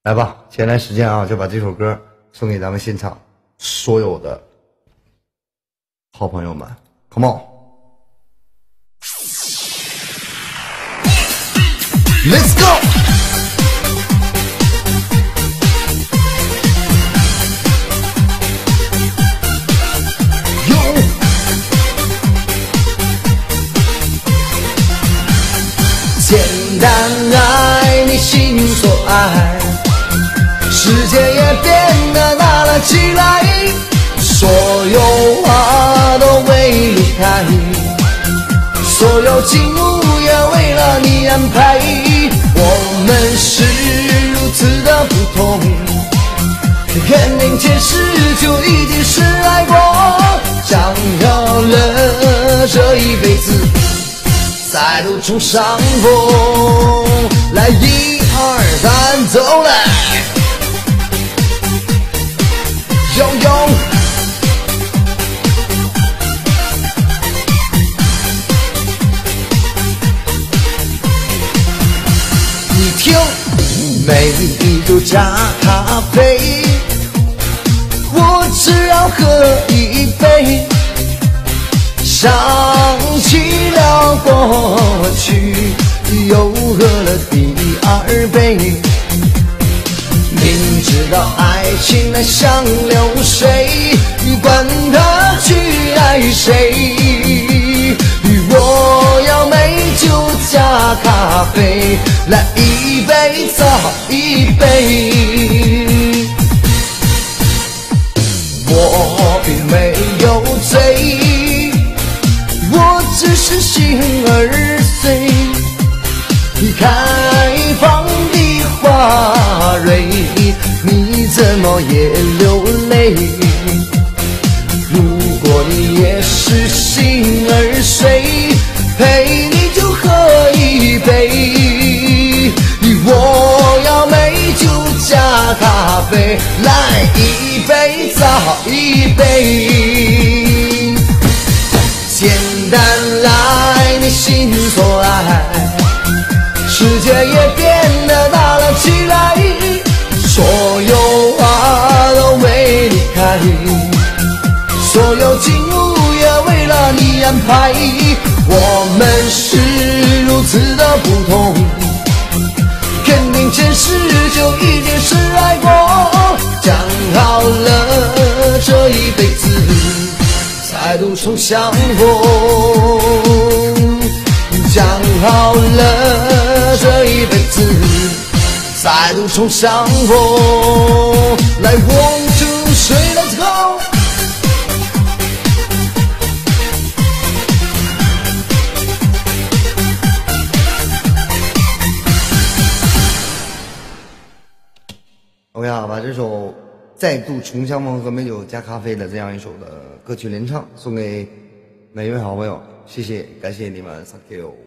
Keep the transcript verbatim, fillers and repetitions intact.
来吧，接下来时间啊，就把这首歌送给咱们现场所有的好朋友们 ，Come on，Let's go。简单爱你心所爱，世界也变得大了起来，所有花都为你开，所有景物也为了你安排。我们是如此的不同，肯定前世就已经是爱过，想要了这一辈子再度重上风。来，一二三，走来！悠悠，你听，每一口加咖啡，我只要喝一杯。想起了过去，又喝了第二杯。明知道爱情那像流水，管他去爱谁。我要美酒加咖啡，来一杯再一杯。我并没有醉，我只是心儿碎，开放的花蕊，你怎么也流泪？如果你也是心儿碎，陪你就喝一杯。我要美酒加咖啡，来一杯再一杯。简单爱你心所爱，世界也变得大了起来，所有花都为你开，所有景物也为了你安排。我们是如此的不同，肯定前世就已经是爱过，讲好了这一辈子再度重相逢，讲好了这一辈子再度重相逢。来 one two three let's go。 OK 啊，把这首再度重相逢和美酒加咖啡的这样一首的歌曲联唱送给每一位好朋友，谢谢，感谢你们 ，thank you。